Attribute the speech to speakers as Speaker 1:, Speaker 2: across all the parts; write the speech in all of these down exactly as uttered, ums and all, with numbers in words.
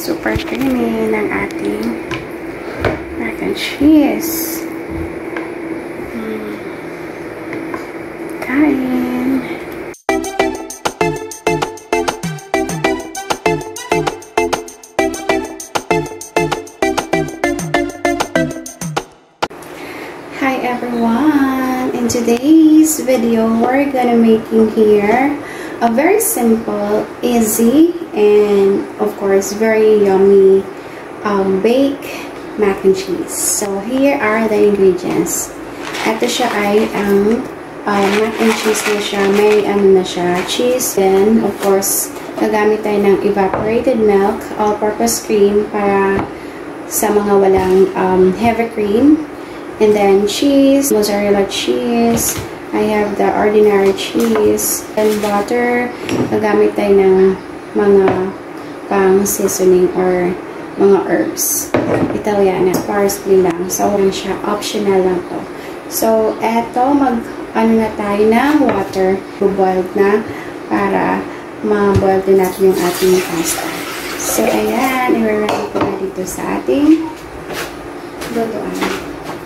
Speaker 1: Super creamy ng ating mac and cheese. Hmm. Kain! Hi everyone! In today's video, we're gonna making here a very simple, easy, and of course very yummy um, baked mac and cheese. So here are the ingredients. Ito siya ay ang um, mac and cheese na siya. May ano na siya, cheese. Then of course, gagamit tayo ng evaporated milk, all-purpose cream para sa mga walang um, heavy cream. And then cheese, mozzarella cheese. I have the ordinary cheese and butter. Gagamit tayo ng mga pang seasoning or mga herbs. Italiana, parsley lang. So, lang siya. Optional lang to. So, eto, mag, ano na tayo ng water. Boiled na para ma-boil din natin yung ating pasta. So, ayan. I-ready ko na dito sa ating lutuan.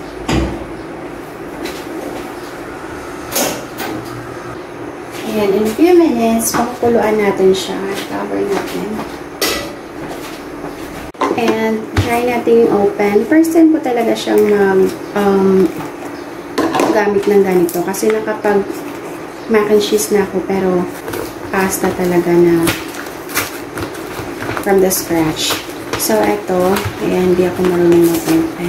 Speaker 1: Ayan, in a few minutes, pakukuluan natin siya. Cover natin. And, try natin yung open. First time ko talaga siyang mag, um, gamit ng ganito. Kasi nakapag mac and cheese na ako, pero pasta talaga na from the scratch. So, eto. Ayan, hindi ako marunong mag-open.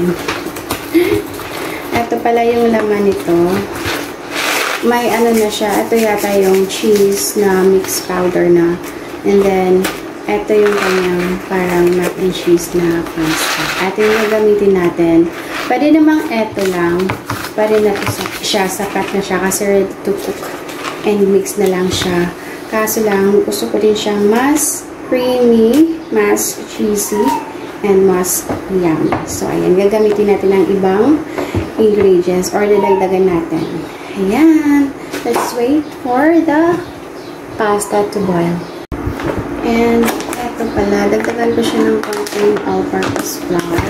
Speaker 1: Eto pala yung laman nito. May ano na siya. Ito yata yung cheese na mixed powder na. And then, ito yung kanyang parang mac and cheese na pasta. Ito yung gagamitin natin. Pwede namang ito lang. Pwede na ito siya. Sapat na siya kasi ready to cook. And mix na lang siya. Kaso lang, gusto ko din siyang mas creamy, mas cheesy, and mas yummy. So, ayan. Gagamitin natin ang ibang ingredients or dadagdagan natin. Ayan. Let's wait for the pasta to boil. And, eto pala. Dagdagan ko siya ng konting all-purpose flour.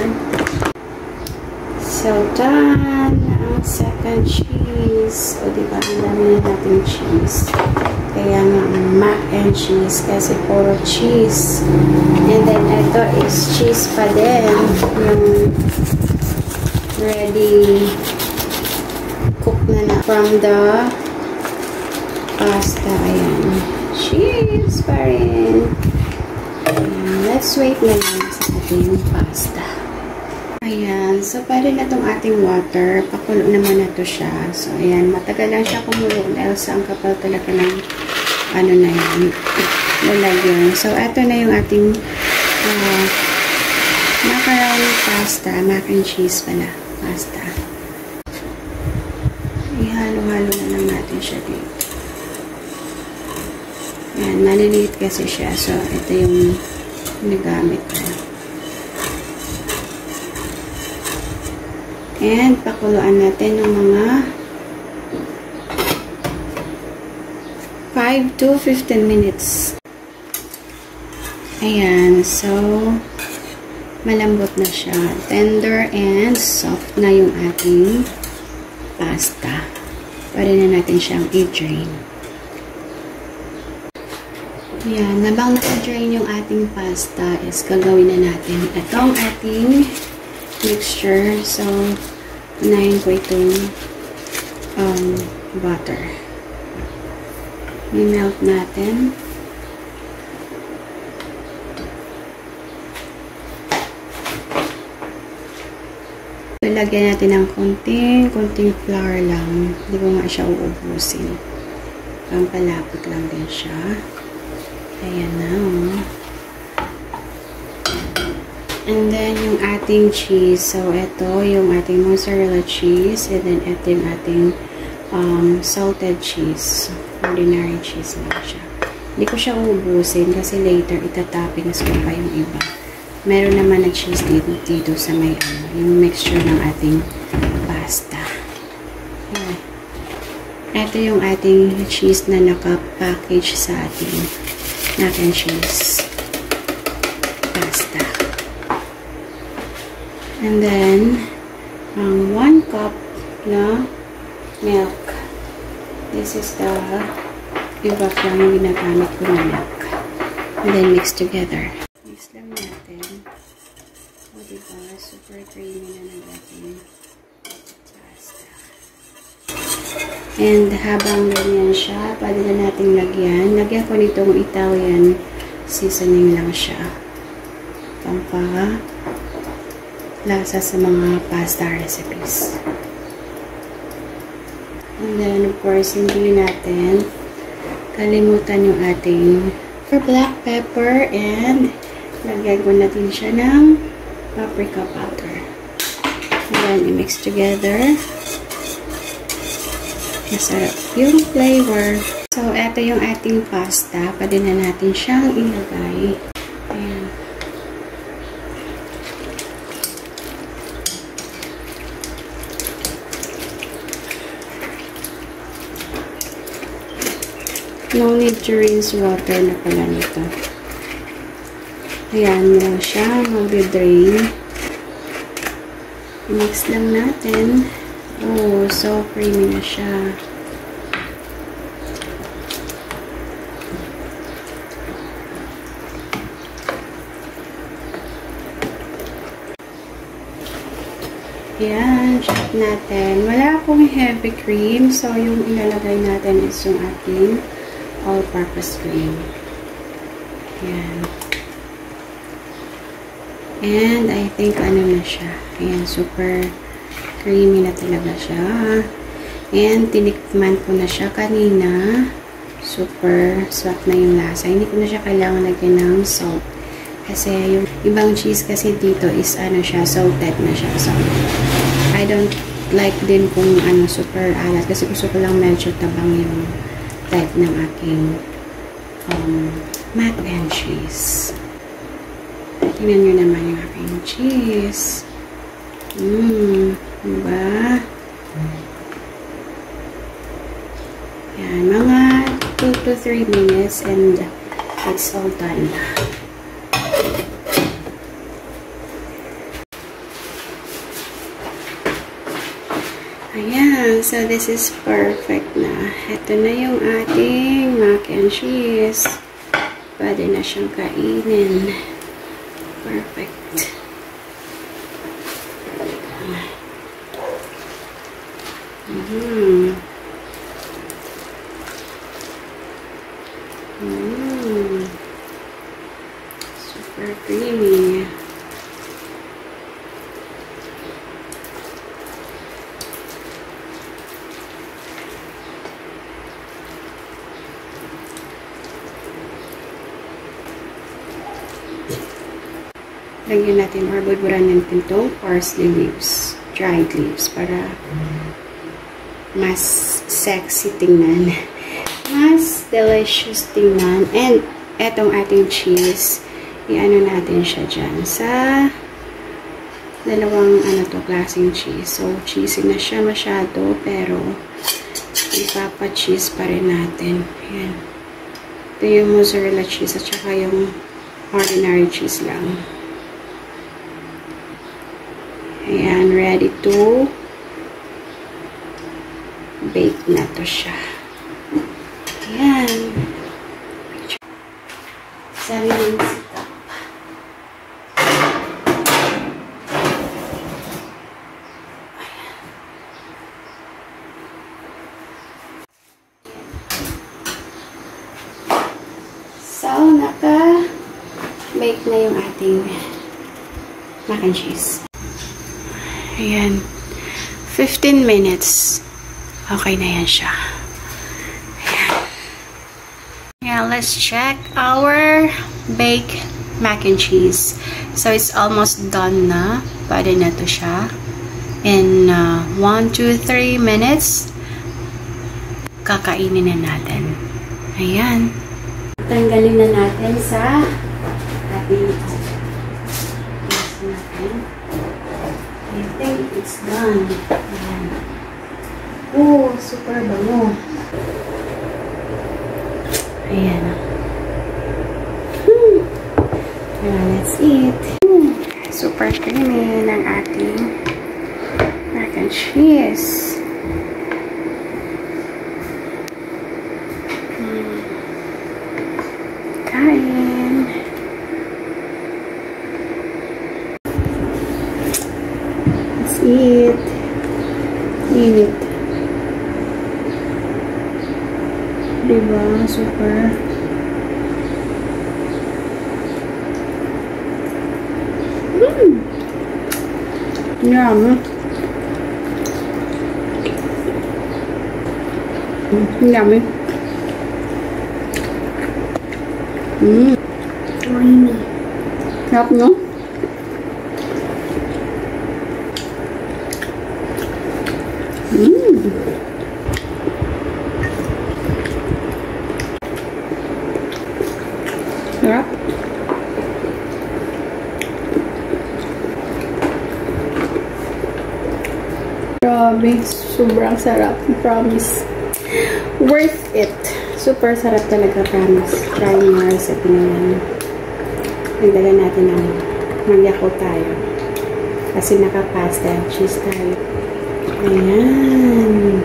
Speaker 1: So, done. Ang second cheese. O, diba? Ang dami na natin cheese. Kaya nga, mac and cheese. Kasi puro cheese. And then, eto is cheese pa din. Yung ready cook na na from the pasta. Ayan. Cheese pa rin. Ayan. Let's wait na lang sa ating pasta. Ayan. So, pwede na itong ating water. Pakulo naman na ito siya. So, ayan. Matagal lang siya kumulo. Dahil sa ang kapal talaga ng ano na yan. Lalagyan. So, ito na yung ating uh, macaroni pasta. Mac and cheese pala. Pasta. Ihalo-halo na lang natin siya dito. Ayan, maliliit kasi siya. So, ito yung nagamit ko. And, pakuluan natin ng mga five to fifteen minutes. Ayan, so, malambot na siya. Tender and soft na yung ating pasta. Pwede na natin siyang i-drain. Yan. Nabang naka-drain yung ating pasta is gagawin na natin itong ating mixture. So, unahin ko itong um, butter. I-melt natin. Lagyan natin ng konting, konting flour lang. Hindi ko nga siya uubusin. Pampalapot lang din siya. Ayan na, oh. And then, yung ating cheese. So, ito, yung ating mozzarella cheese. And then, ito yung ating um, salted cheese. Ordinary cheese lang siya. Hindi ko siya uubusin kasi later, itatoppings ko pa yung iba. Meron naman na cheese dito, dito sa may ano, yung mixture ng ating pasta. Ayan. Ito yung ating cheese na naka-package sa ating mac and cheese pasta. pasta. And then, um, one cup na milk. This is the evap lang yung ginagamit ko na milk. And then, mix together. Mix lang natin. O, diba? Super creamy na ng ating pasta. And habang ganyan siya, pwede na natin lagyan. Lagyan ko nitong Italian seasoning lang siya. Pampa lasa sa mga pasta recipes. And then, of course, hindi natin kalimutan yung ating for black pepper, and lagyan ko natin siya ng paprika powder. And then, i-mix together. Masarap yung flavor. So, ito yung ating pasta. Pwede na natin siyang ilagay. Ayan. No need to rinse water na pala nito. Ayan mo siya. Mag-drain. Mix lang natin. Oh, so creamy na siya. Ayan, check natin. Wala akong heavy cream, so yung ilalagay natin is yung ating all-purpose cream. Ayan. And I think ano na siya. Ayan, super creamy na talaga siya. And tinikman ko na siya kanina. Super swak na yung lasa. Hindi ko na siya kailangan lagyan ng salt. Kasi yung ibang cheese kasi dito is ano siya, salted na siya. So, I don't like din kung ano, super alat. Kasi gusto ko lang medyo tabang yung type ng aking um, mac and cheese. Tingnan nyo naman yung aking cheese. Mmm. Diba? Yan. Mga two to three minutes and it's all done. Ayan. So, this is perfect na. Ito na yung ating mac and cheese. Pwede na siyang kainin. Perfect. Mm-hmm. Mm. Super creamy. Lagyan natin or bulburan natin itong parsley leaves, dried leaves, para mas sexy tingnan, mas delicious tingnan. And etong ating cheese, i-ano natin siya dyan sa dalawang ano to, klaseng cheese. So, cheesy na siya masyado, pero ipapa-cheese pa rin natin. Ayan. Ito yung mozzarella cheese at saka yung ordinary cheese lang. Ayan, ready to bake na to siya. Ayan. Sariling sikap. So, naka-bake na yung ating mac and cheese. Ayan. fifteen minutes. Okay na yan siya. Ayan. Now, let's check our baked mac and cheese. So, it's almost done na. Pwede na to siya. In uh, one to three minutes, kakainin na natin. Ayan. Tanggalin na natin sa ating natin. I think it's done. Ayan. Oh, super bango. Ayan. Hmm. Now, let's eat. Mm, super creamy ng ating mac and cheese. Mm. Kain. Let's eat. Init. Diba? Super. Mmm. Yum. Mm, yummy. Mmm. Creamy. Sarap, no? Mmm. Sarap. Grabe, sobrang sarap. Promise. Worth it. Super sarap talaga, promise. Try mo yung recipe naman. Nagdagan natin ng magyako tayo. Kasi naka-pasta and cheese tayo. Ayan.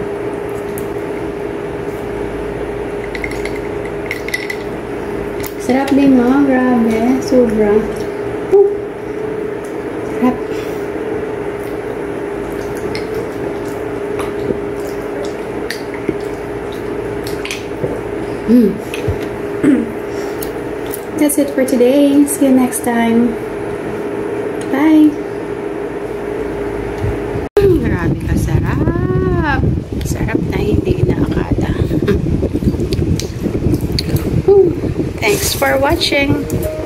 Speaker 1: Sarap din, no? Grabe. Sobra. Oh. Sarap. Mm. That's it for today. See you next time. Bye. Mm, grabe ka sarap. Sarap na hindi inaakala. Thanks for watching.